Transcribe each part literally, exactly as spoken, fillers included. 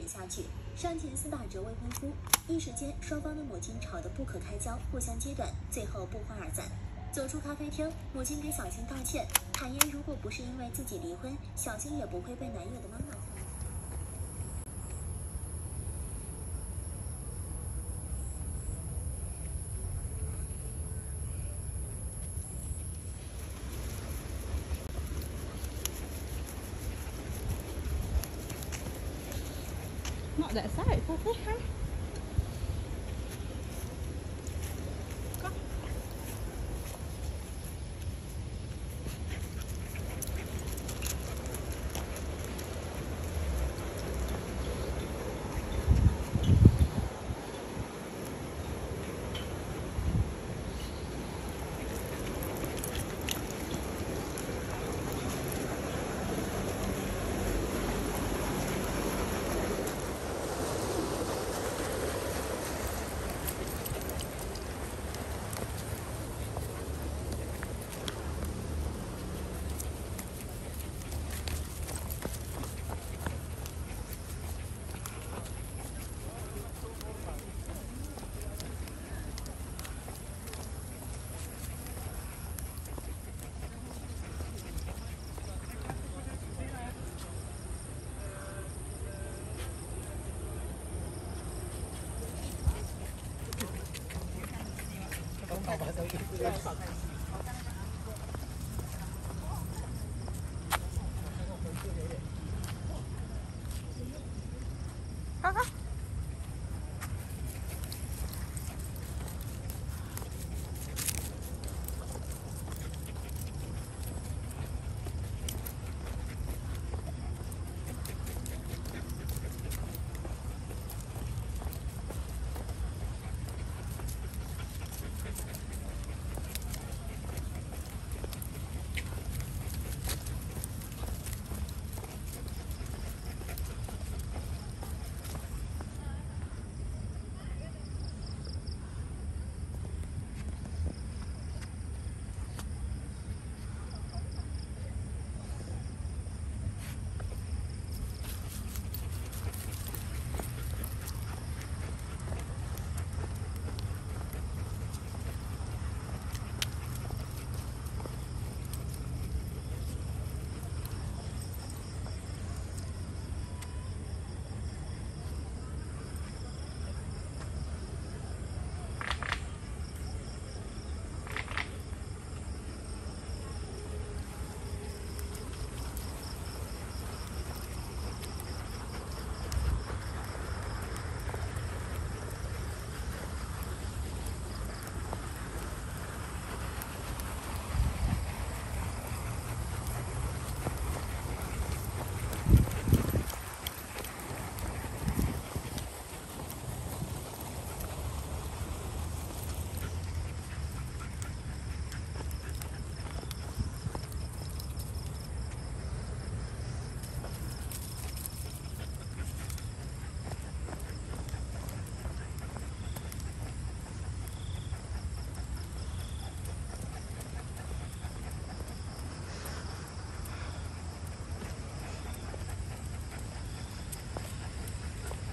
下去，上前司打着未婚夫，一时间双方的母亲吵得不可开交，互相揭短，最后不欢而散。走出咖啡厅，母亲给小新道歉，坦言如果不是因为自己离婚，小新也不会被男友的妈妈。 Not that side, okay, huh? Có. Có có.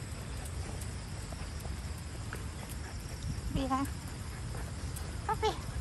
Đi ra. Coffee.